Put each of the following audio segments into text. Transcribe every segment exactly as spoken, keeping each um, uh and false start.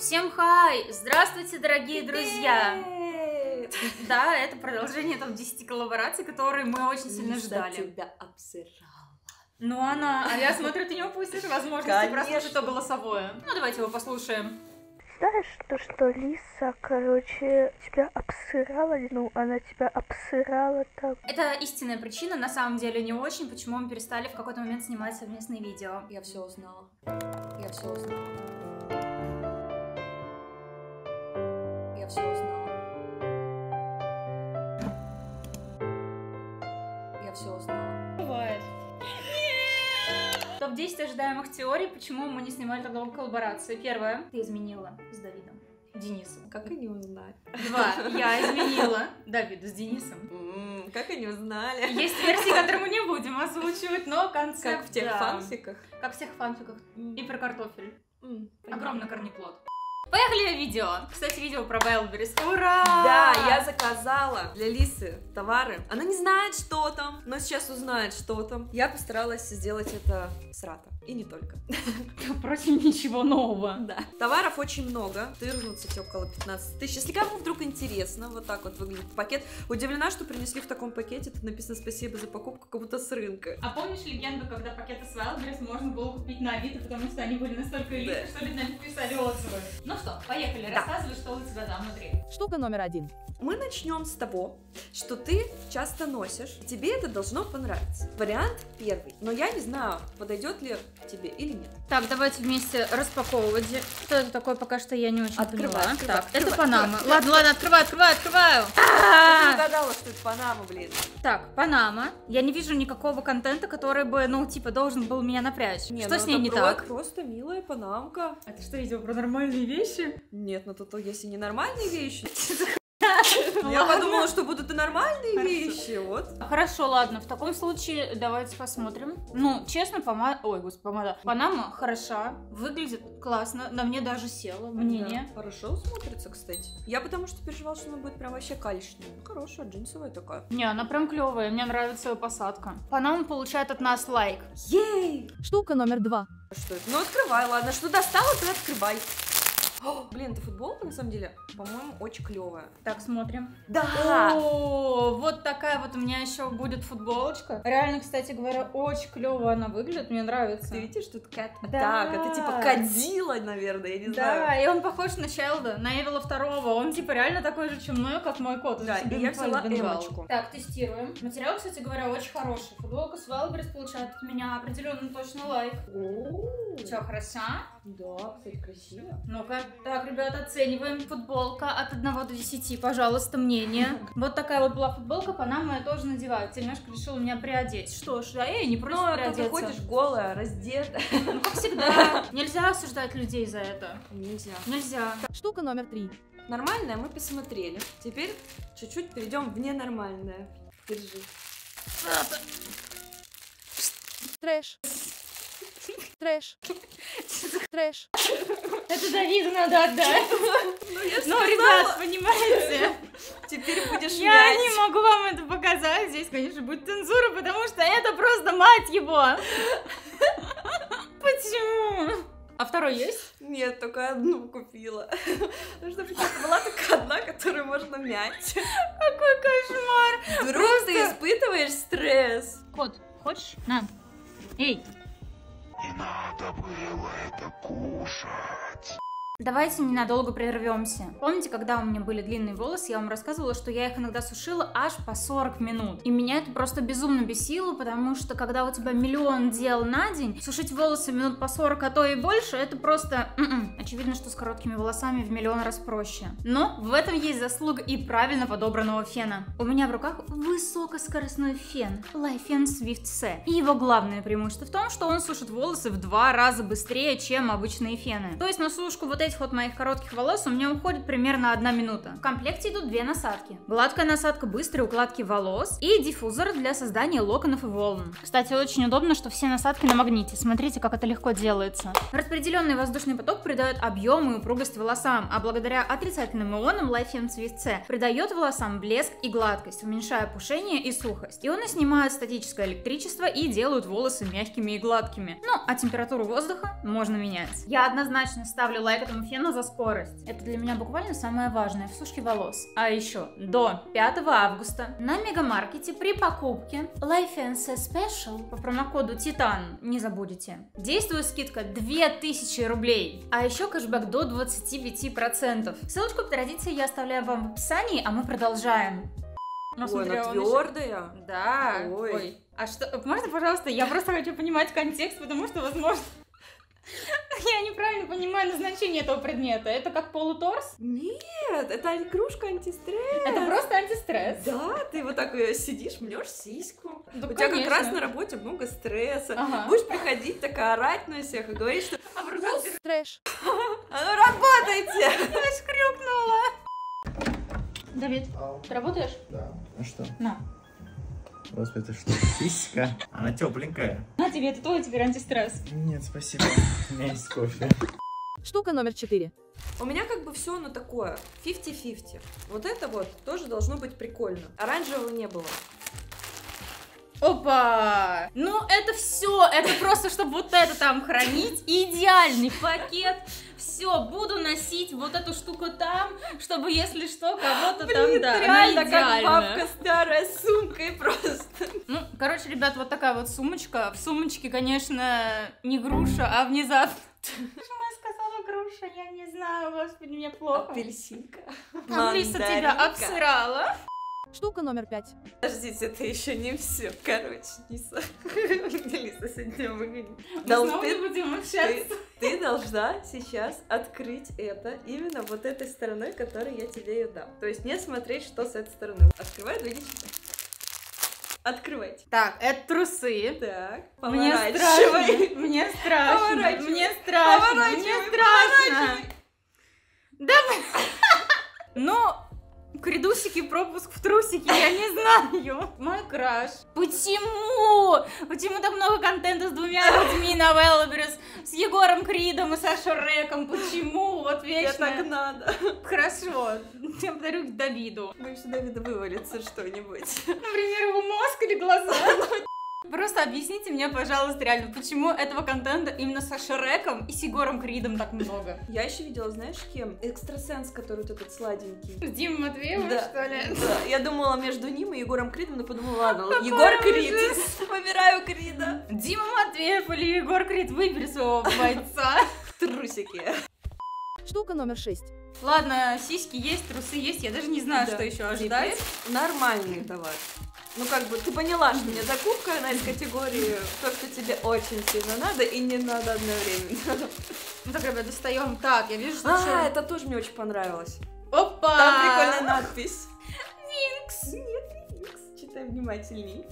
Всем хай! Здравствуйте, дорогие друзья! Да, это продолжение топ десять коллабораций, которые мы очень сильно ждали. Тебя обсырала. Ну она, а я смотрю, ты не упустишь возможности прослушать то голосовое. Ну давайте его послушаем. Знаешь, то, что Лиса, короче, тебя обсырала, ну, она тебя обсырала так. Это истинная причина, на самом деле не очень, почему мы перестали в какой-то момент снимать совместные видео. Я все узнала. Я все узнала. Я все узнала. Я все узнала. Бывает. топ десять ожидаемых теорий, почему мы не снимали так долго коллаборации. Первое. Ты изменила с Давидом. Денисом. Как они узнали? Два. Я изменила Давида с Денисом. М-м, как они узнали? Есть версии, которые мы не будем озвучивать, но концепт... Как в тех да. фанфиках? Как в тех фанфиках. И про картофель. М, Огромный корнеплод. Поехали видео. Кстати, видео про Wildberries. Ура! Да, я заказала для Лисы товары. Она не знает, что там, но сейчас узнает, что там. Я постаралась сделать это с Рата. И не только. Впрочем, ничего нового. Да. Товаров очень много. Тырнут, кстати, около пятнадцати тысяч. Если кому вдруг интересно, вот так вот выглядит пакет. Удивлена, что принесли в таком пакете. Тут написано «Спасибо за покупку», как будто с рынка. А помнишь легенду, когда пакеты с Wildberries можно было купить на Авито, потому что они были настолько элитные, Да. что люди на них писали отзывы? Ну что, поехали, Да. рассказывай, что у тебя там внутри. Штука номер один. Мы начнем с того, что ты часто носишь, и тебе это должно понравиться. Вариант первый, но я не знаю, подойдет ли тебе или нет. Так, давайте вместе распаковывать. Что это такое, пока что я не очень Открывай, поняла. открывай, Так, открывай, это Панама. открывай. Ладно, ладно, открываю, открываю, открываю. Ты угадала, что это Панама, блин. Так, Панама. Я не вижу никакого контента, который бы, ну, типа, должен был меня напрячь. Не, Что ну с ней это не про- так? Просто милая панамка. Это что, видео про нормальные вещи? Нет, ну тут если не нормальные вещи. Я Ладно. подумала, что будут и нормальные Хорошо. вещи, вот. Хорошо, ладно, в таком случае давайте посмотрим. Ну, честно, помада... Ой, господи, помада. Панама хороша, выглядит классно, на мне даже села, мнение. Да, хорошо смотрится, кстати. Я потому что переживала, что она будет прям вообще калечная. Ну, хорошая, джинсовая такая. Не, она прям клевая, мне нравится ее посадка. Панама получает от нас лайк. Ей! Штука номер два. Что это? Ну, открывай, ладно. Что достала, то открывай. О, блин, эта футболка, на самом деле, по-моему, очень клевая. Так, смотрим. Да! О, вот такая вот у меня еще будет футболочка. Реально, кстати говоря, очень клево она выглядит, мне нравится. Ты видишь, тут кат... Да. Так, это типа Кадзилла, наверное, я не Да, знаю. и он похож на Челда, на Эвила второго. Он типа реально такой же чумной, как мой кот. Да, и я взяла эмочку. Так, тестируем. Материал, кстати говоря, очень хороший. Футболка с Wildberries получает от меня определенно точно лайк. Че, хороша? Да, кстати, красиво. Ну-ка. Так, ребята, оцениваем. Футболка от одного до десяти, пожалуйста, мнение. Вот такая вот была футболка, Панама я тоже надеваю. Тельняшка решила меня приодеть. Что ж, а я и не против Ну, а то приодеться. ты ходишь голая, раздетая. Ну, как всегда. Нельзя осуждать людей за это. Нельзя. Нельзя. Штука номер три. Нормальное мы посмотрели. Теперь чуть-чуть перейдем в ненормальное. Держи. Трэш. Трэш. Трэш. Это Давиду надо отдать. Ну, ребят, понимаете? Теперь будешь Я мять. не могу вам это показать. Здесь, конечно, будет цензура, потому что это просто мать его. Почему? А второй есть? Нет, только одну купила. Потому что была только одна, которую можно мять. Какой кошмар. Вдруг Просто- ты испытываешь стресс. Кот, хочешь? На. Эй. Не надо было это кушать. Давайте ненадолго прервемся. Помните, когда у меня были длинные волосы, я вам рассказывала, что я их иногда сушила аж по сорок минут. И меня это просто безумно бесило, потому что когда у тебя миллион дел на день, сушить волосы минут по сорок, а то и больше, это просто... м-м. Очевидно, что с короткими волосами в миллион раз проще. Но в этом есть заслуга и правильно подобранного фена. У меня в руках высокоскоростной фен Lifefen Swift C. И его главное преимущество в том, что он сушит волосы в два раза быстрее, чем обычные фены. То есть на сушку вот этих вот моих коротких волос у меня уходит примерно одна минута. В комплекте идут две насадки. Гладкая насадка быстрой укладки волос и диффузор для создания локонов и волн. Кстати, очень удобно, что все насадки на магните. Смотрите, как это легко делается. Распределенный воздушный поток придает объем и упругость волосам, а благодаря отрицательным ионам Lifefen Swift C придает волосам блеск и гладкость, уменьшая пушение и сухость. Ионы снимают статическое электричество и делают волосы мягкими и гладкими. Ну, а температуру воздуха можно менять. Я однозначно ставлю лайк этому поэтому фена за скорость. Это для меня буквально самое важное в сушке волос. А еще до пятого августа на Мегамаркете при покупке Life and Special по промокоду Титан, не забудете, действует скидка две тысячи рублей. А еще кэшбэк до двадцати пяти процентов. Ссылочку по традиции я оставляю вам в описании, а мы продолжаем. Ну, Ой, смотри, она он еще- твердая. Да. Ой. Ой. А что, можно, пожалуйста, я просто хочу понимать контекст, потому что, возможно, я неправильно понимаю назначение этого предмета. Это как полуторс? Нет, это кружка антистресс. Это просто антистресс. Да, ты вот так э, сидишь, мнешь сиську. Да, У тебя как конечно. раз на работе много стресса. Ага. Будешь приходить такая орать на всех и говорить, что Трэш. а ну работайте! Давид, ты работаешь? Да. Ну что? На. Господи, это что, сиська? Она тепленькая. На тебе, это твой теперь антистресс. Нет, спасибо. У меня есть кофе. Штука номер четыре. У меня как бы все, ну такое, пятьдесят на пятьдесят. Вот это вот тоже должно быть прикольно. Оранжевого не было. Опа! Ну, это все, это просто, чтобы вот это там хранить. Идеальный пакет. Все, буду носить вот эту штуку там, чтобы, если что, кого-то там, да, она реально как идеальная. бабка старая с сумкой просто. Ну, короче, ребят, вот такая вот сумочка. В сумочке, конечно, не груша, а внезапно... Почему я сказала груша? Я не знаю, господи, мне плохо. Апельсинка. Алиса тебя Мандаринка. обсырала. Штука номер пять. Подождите, это еще не все. Короче, Лиса. Лиса сегодня выглядит. Мы Дол- снова не ты- будем общаться. Ты, ты должна сейчас открыть это именно вот этой стороной, которой я тебе ее дам. То есть не смотреть, что с этой стороны. Открывай, двигайся. Открывайте. Так, это трусы. Так, Мне поворачивай. страшно. Мне страшно. Поворачивай. Мне страшно. Мне Поворачивай, страшно. поворачивай. Да. Ну, кридусики, пропуск в трусики, я не знаю. Мой краш. Почему? Почему так много контента с двумя людьми на Wildberries? С Егором Кридом и Сашей Реком? Почему? Вот Тебе вечно. так надо. Хорошо. Я подарю Давиду. Боюсь, у Давида вывалится что-нибудь. Например, его мозг или глаза. Просто объясните мне, пожалуйста, реально, почему этого контента именно с Сашей Реком и с Егором Кридом так много? Я еще видела, знаешь, кем? Экстрасенс, который вот этот сладенький. С Димой Матвеевым, Да. что ли? Да, я думала между ним и Егором Кридом, но подумала, ладно, Какой Егор Крид. ужас. Выбираю Крида. Дима Матвеев или Егор Крид, выбери своего бойца. Трусики. Штука номер шесть. Ладно, сиськи есть, трусы есть, я даже не знаю, Да. что еще ожидать. Теперь нормальный товар. Ну, как бы, ты поняла, что мне закупка, она из категории то, что тебе очень сильно надо и не надо одновременно. Ну так, ребят, достаем. Так, я вижу, что... А, чё- это тоже мне очень понравилось. Опа! Там прикольная надпись. Винкс. Нет, Винкс. Читай внимательней.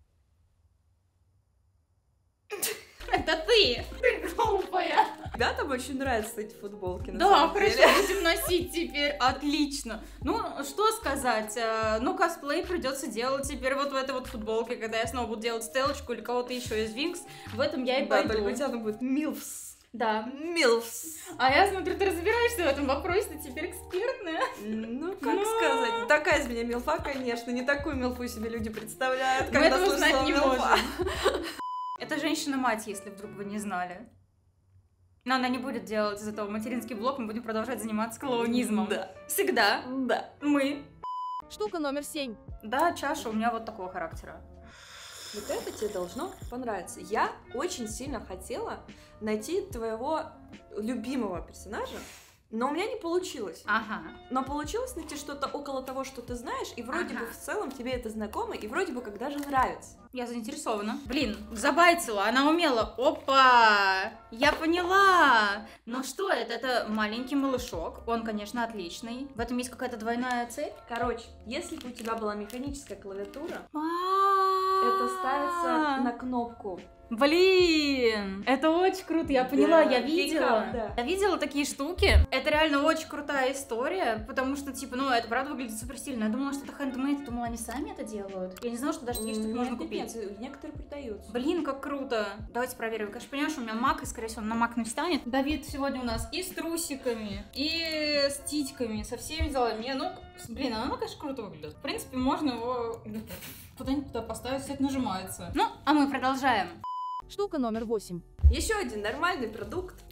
Это ты! Ты глупая! Ребятам очень нравятся эти футболки, на Да, самом хорошо, деле. будем носить теперь, отлично. Ну, что сказать, э, ну, косплей придется делать теперь вот в этой вот футболке, когда я снова буду делать стелочку или кого-то еще из Винкс, в этом я и Да, пойду. только у тебя там будет милфс. Да. Милфс. А я смотрю, ты разбираешься в этом вопросе, ты теперь экспертная. Ну, как Ну. сказать, такая из меня милфа, конечно, не такую милфу себе люди представляют, Мы когда этого слышат знать слово не милфа. можем. Это женщина-мать, если вдруг вы не знали. Но она не будет делать из этого материнский блог, мы будем продолжать заниматься клоунизмом. Да. Всегда. Да. Мы. Штука номер семь. Да, чаша у меня вот такого характера. Вот это тебе должно понравиться. Я очень сильно хотела найти твоего любимого персонажа, но у меня не получилось. Ага. Но получилось найти что-то около того, что ты знаешь, и вроде Ага. бы в целом тебе это знакомо, и вроде бы как даже нравится. Я заинтересована. Блин, забайтила, она умела. Опа! Я поняла! Ну что это? Это маленький малышок. Он, конечно, отличный. В этом есть какая-то двойная цепь. Короче, если бы у тебя была механическая клавиатура, это Это ставится на кнопку. Блин, это очень круто, я поняла, Да, я видела. пикап, да. Я видела такие штуки. Это реально очень крутая история, потому что, типа, ну, это правда выглядит супер стильно. Я думала, что это хендмейд, думала, они сами это делают. Я не знала, что даже такие штуки Нет, можно нет, купить. нет, некоторые продаются. Блин, как круто. Давайте проверим. Конечно, понимаешь, у меня мак, и, скорее всего, он на мак не встанет. Давид сегодня у нас и с трусиками, и с титьками, со всеми делами. Не, ну, блин, оно, конечно, круто выглядит. В принципе, можно его куда-нибудь туда поставить, кстати, нажимается. Ну, а мы продолжаем. Штука номер восемь. Еще один нормальный продукт.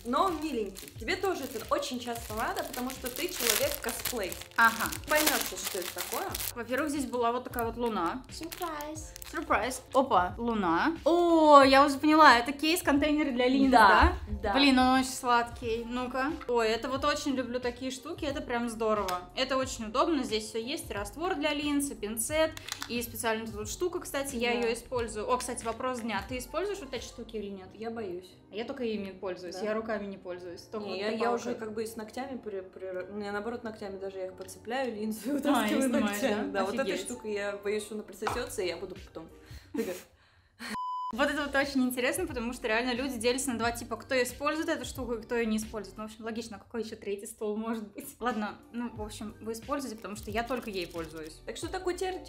но он миленький. Тебе тоже это очень часто надо, потому что ты человек косплей. Ага. Поймешь, что это такое. Во-первых, здесь была вот такая вот луна. Сюрприз. Сюрприз. Опа, луна. О, я уже поняла, это кейс-контейнер для линз, да? Да. Блин, он очень сладкий. Ну-ка. Ой, это вот очень люблю такие штуки, это прям здорово. Это очень удобно, здесь все есть, и раствор для линз, и пинцет, и специальная тут штука, кстати, я Да. ее использую. О, кстати, вопрос дня. Ты используешь вот эти штуки или нет? Я боюсь. Я только ими пользуюсь, Да. я руками не пользуюсь. Только Не, вот я, я палкой. уже как бы и с ногтями, при, при... у меня наоборот ногтями даже я их подцепляю, линзу и А, и вытаскиваю снимаешь, ногтями. да? Да, вот этой Офигеть. штукой я боюсь, что она присосется, и я буду потом... Вот это вот очень интересно, потому что реально люди делятся на два типа, кто использует эту штуку и кто ее не использует. Ну, в общем, логично, какой еще третий стол может быть. Ладно, ну, в общем, вы используете, потому что я только ей пользуюсь. Так что такое теперь...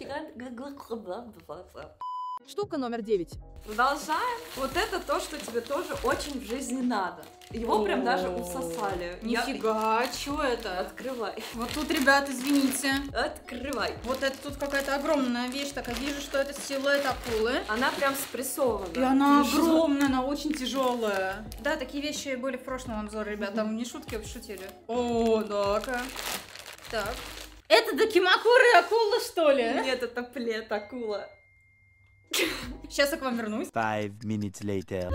Штука номер девять. Продолжаем. Вот это то, что тебе тоже очень в жизни надо. Его прям даже усосали. Я- Нифига, что это? Открывай. Вот тут, ребят, извините. Открывай. Вот это тут какая-то огромная вещь, такая, вижу, что это силуэт акулы. Она прям спрессована. И она Ты что? огромная, она очень тяжелая. Да, такие вещи были в прошлом обзоре, ребят, там не шутки, а шутили. О, да-ка. Так. Это Дакимакуры акула, что ли? Нет, это плед акула. Сейчас я к вам вернусь. Five minutes later.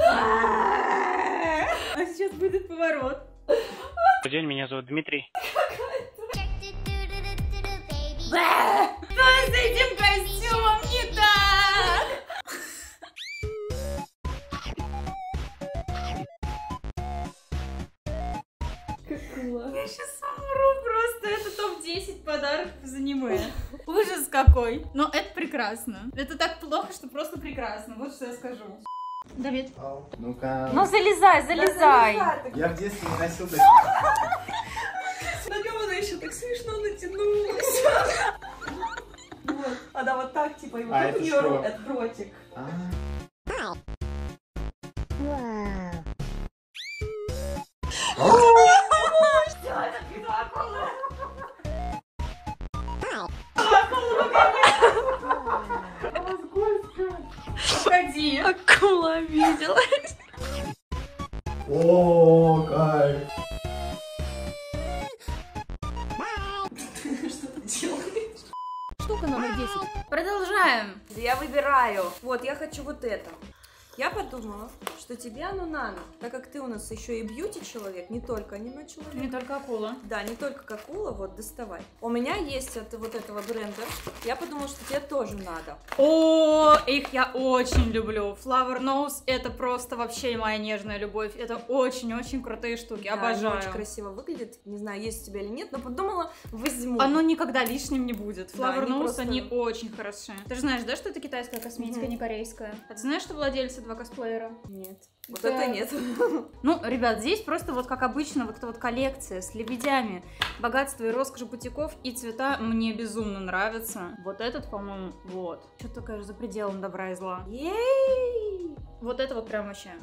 А сейчас будет поворот. Добрый день, меня зовут Дмитрий. Что с этим костюмом не так? Я сейчас умру просто. Это топ десять подарков из аниме. Ужас какой. Но это прекрасно. Это так плохо, что просто прекрасно. Вот что я скажу. Давид. Ау, ну-ка. Ну залезай, залезай. Я в детстве не носил таких. На нем она еще так смешно натянулась. Вот. Она вот так, типа, и вот А, тут это её что? рот, это ротик. А, Ходи. Акула обиделась. О, кайф. Штука номер десять. Продолжаем. Я выбираю. Вот, я хочу вот это. Я подумала, что тебе оно надо, так как ты у нас еще и бьюти-человек, не только аниме-человек. Не только акула. Да, не только как акула, вот, доставай. У меня есть от вот этого бренда. Я подумала, что тебе тоже надо. О, их я очень люблю. Flower Nose это просто вообще моя нежная любовь. Это очень-очень крутые штуки. Да, Обожаю. они очень красиво выглядит. Не знаю, есть у тебя или нет, но подумала, возьму. Оно никогда лишним не будет. Да, Flower они Nose, просто- они очень хороши. Ты же знаешь, да, что это китайская косметика, Мгм. не корейская? А ты знаешь, что владельцы два косплеера? Нет. Вот Да. это нет. Ну, ребят, здесь просто вот как обычно, вот эта вот коллекция с лебедями, богатство и роскошь бутиков, и цвета мне безумно нравятся. Вот этот, по-моему, вот. Что-то такое же за пределом добра и зла. Ей! Вот это вот прям вообще.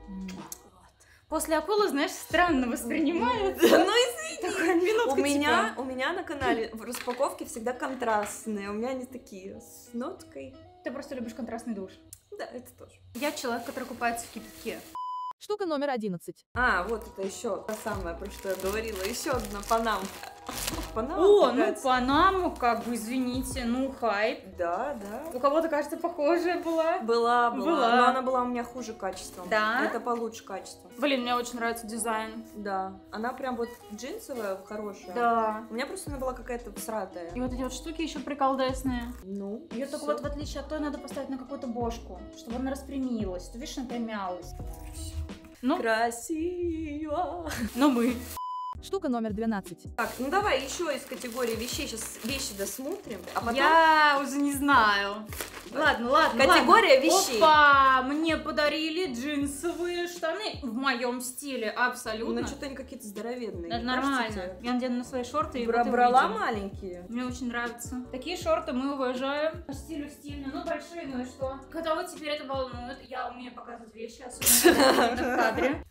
После акулы, знаешь, странно воспринимается. Ну извини. Такая минутка У меня, типа. у меня на канале в распаковке всегда контрастные. У меня они такие с ноткой. Ты просто любишь контрастный душ. Да, это тоже. Я человек, который купается в кипятке. Штука номер одиннадцать. А, вот это еще то самое, про что я говорила. Еще одна панамка. Панамка. О, ну нравится. Панаму, как бы, извините, ну хайп. Да, да. У кого-то, кажется, похожая была. Была, была, Была. но она была у меня хуже качеством. Да? Это получше качеством. Блин, мне очень нравится дизайн. Да. Она прям вот джинсовая, хорошая. Да. У меня просто она была какая-то всратая. И вот эти вот штуки еще приколдесные. Ну, Ее только всё. вот в отличие от той надо поставить на какую-то бошку, чтобы она распрямилась. Ты видишь, она прям мялась. Ну, Красиво. ну мы. Штука номер двенадцать. Так, ну давай еще из категории вещей сейчас вещи досмотрим, а потом Я уже не знаю. Ладно, ладно, категория ладно. вещей. Опа, мне подарили джинсовые штаны в моем стиле, абсолютно. Ну что-то они какие-то здоровенные. Это не кажется нормально. тебе? Я надену на свои шорты и Бра- вот и брала выйдем. маленькие. Мне очень нравится. Такие шорты мы уважаем. По стилю стильно, ну большие, ну и что? Кого теперь это волнует? Я умею показывать вещи, особенно когда в кадре.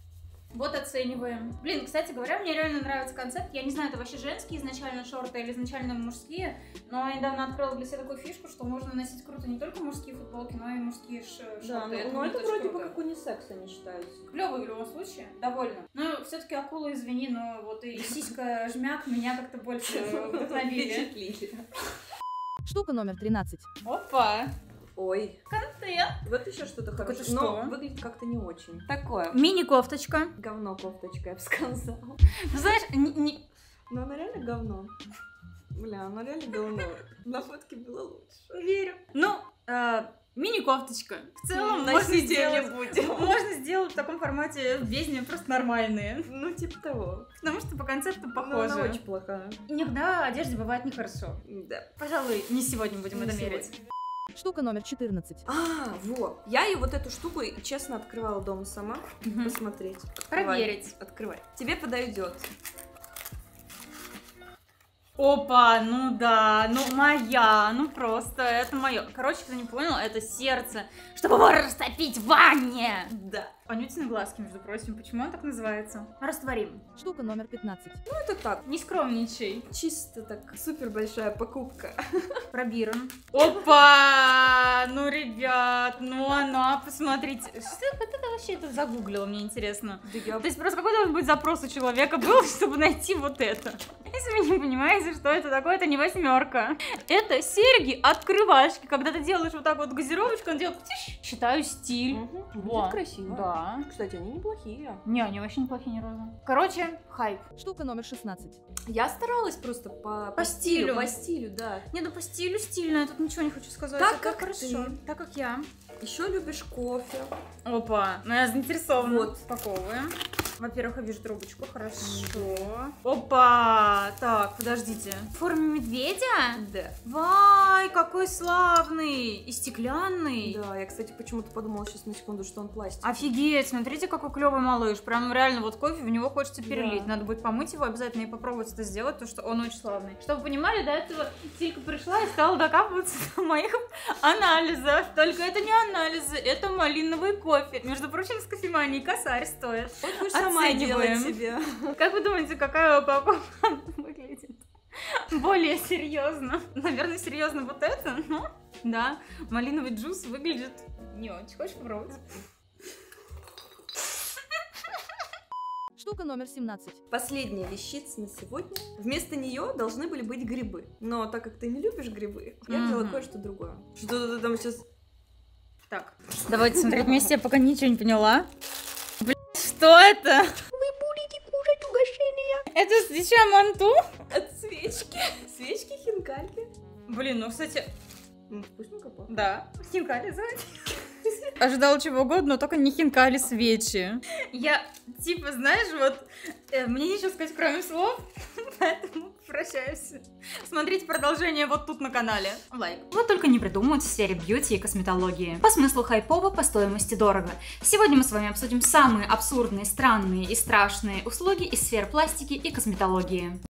Вот оцениваем. Блин, кстати говоря, мне реально нравится концепт. Я не знаю, это вообще женские изначально шорты или изначально мужские, но я недавно открыла для себя такую фишку, что можно носить круто не только мужские футболки, но и мужские шорты. Да, но это, но это вроде бы как унисекс они считаются. Клёвый в любом случае, довольно. Но все-таки акула, извини, но вот и сиська жмяк меня как-то больше вдохновили. Штука номер тринадцать. Опа! Ой. Контент. Вот еще что-то хорошее. это Но что? выглядит как-то не очень. Такое. Мини-кофточка. Говно кофточка, я бы сказала. Ну, знаешь, не, не... Но она реально говно. Бля, она реально говно. На фотке было лучше. Верю. Ну, э, мини-кофточка. В целом, можно Носить сделать, не будем. можно сделать в таком формате бездне просто нормальные. Ну, типа того. Потому что по концепту Но похоже. она очень плохая. Иногда одежде бывает нехорошо. Да. Пожалуй, не сегодня будем Не это сегодня. мерить. Штука номер четырнадцать. А, вот. Я и вот эту штуку, честно, открывала дома сама. Мгм. Посмотреть. Открывай. Проверить. Открывай. Тебе подойдет. Опа, ну да, ну моя, ну просто, это мое. Короче, кто не понял, это сердце, чтобы его растопить в ванне. Да. Анютины глазки, между прочим, почему он так называется? Растворим. Штука номер пятнадцать. Ну, это так. Не скромничай. Чисто так. Супер большая покупка. Пробиром. Опа! Ну, ребят, ну она, посмотрите. Что вот это вообще это загуглила, мне интересно. Да я... То есть просто какой должен быть запрос у человека был, чтобы найти вот это? Если вы не понимаете, что это такое, это не восьмерка. Это серьги-открывашки. Когда ты делаешь вот так вот газировочку, он делает тиш, считаю стиль. Мгм. Во. Будет красиво. Да. Кстати, они неплохие. Не, они вообще неплохие ни разу. Короче, хайп. Штука номер шестнадцать. Я старалась просто по, По стилю. По стилю, да. Не, ну по стилю стильно, я тут ничего не хочу сказать. Так Это как хорошо. ты. Так как я. Еще любишь кофе. Опа, ну я заинтересована. Вот. Спаковываем. Во-первых, я вижу трубочку, хорошо. Опа! Так, подождите. В форме медведя? Да. Вай, какой славный! И стеклянный. Да, я, кстати, почему-то подумала сейчас на секунду, что он пластик. Офигеть, смотрите, какой клевый малыш. Прям реально вот кофе, в него хочется перелить. Да. Надо будет помыть его обязательно и попробовать это сделать, потому что он очень славный. Чтобы вы понимали, до этого Тилька пришла и стала докапываться до моих анализов. Только это не анализы, это малиновый кофе. Между прочим, с кофеманией косарь стоит. Вот будешь сама Оцениваем. делать себе. Как вы думаете, какая упаковка выглядит более серьезно? Наверное, серьезно вот это, но да, малиновый джус выглядит не очень. Хочешь попробовать? Штука номер семнадцать. Последняя вещица на сегодня. Вместо нее должны были быть грибы. Но так как ты не любишь грибы, я взяла Мгм. кое-что другое. Что ты там сейчас... Так, давайте смотреть вместе, я пока ничего не поняла. Блин, что это? Вы будете кушать угощение. Это свеча манту? От свечки. Свечки, хинкальки. Блин, ну, кстати, Ну, вкусненько пахнет. да, хинкали, знаете. Ожидала чего угодно, но только не хинкали, свечи. Я, типа, знаешь, вот, э, мне нечего сказать, кроме слов, поэтому прощаюсь. Смотрите продолжение вот тут на канале. Лайк. Вот только не придумывать в сфере бьюти и косметологии. По смыслу хайпово, по стоимости дорого. Сегодня мы с вами обсудим самые абсурдные, странные и страшные услуги из сфер пластики и косметологии.